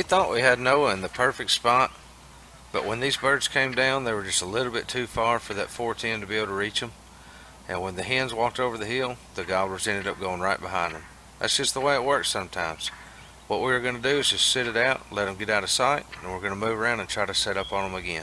thought we had Noah in the perfect spot, but when these birds came down, they were just a little bit too far for that 410 to be able to reach them. And when the hens walked over the hill, the gobblers ended up going right behind them. That's just the way it works sometimes. What we're going to do is just sit it out, let them get out of sight, and we're going to move around and try to set up on them again.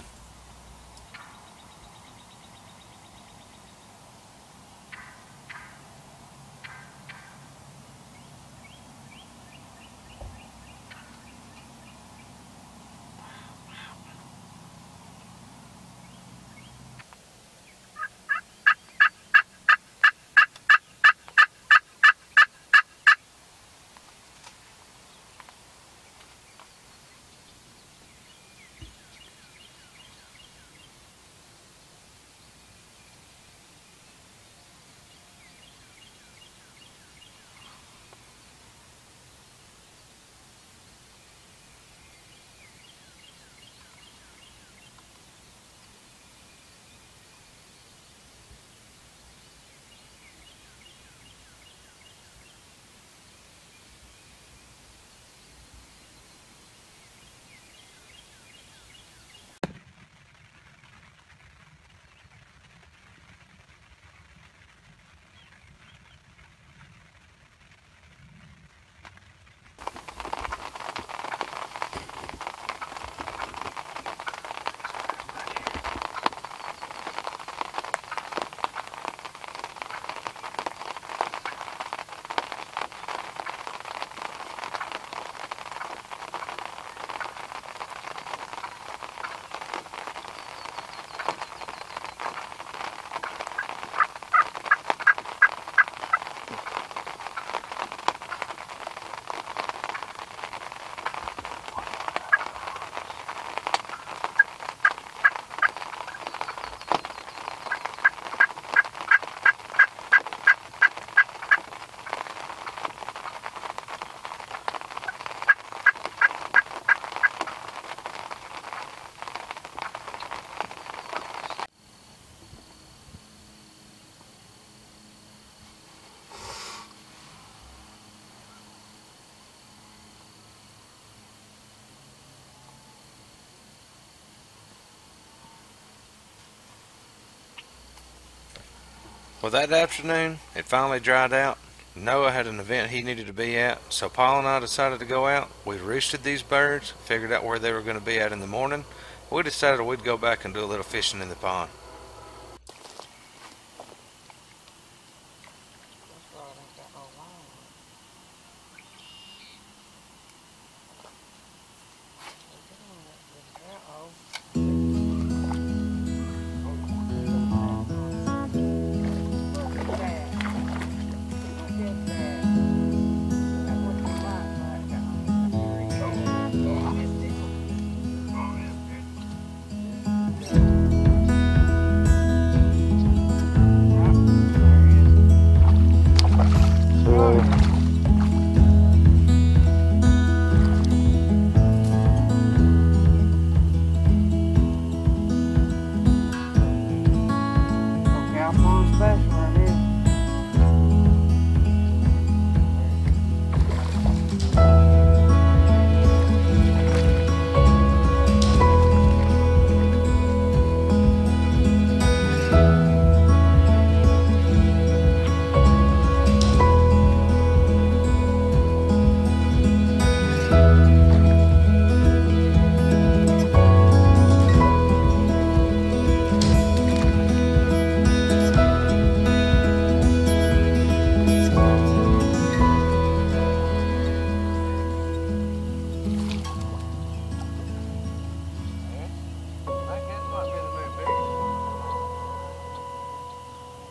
Well, that afternoon, it finally dried out. Noah had an event he needed to be at, so Paul and I decided to go out. We roosted these birds, figured out where they were going to be at in the morning. We decided we'd go back and do a little fishing in the pond.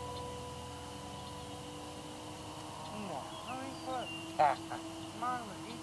Mama,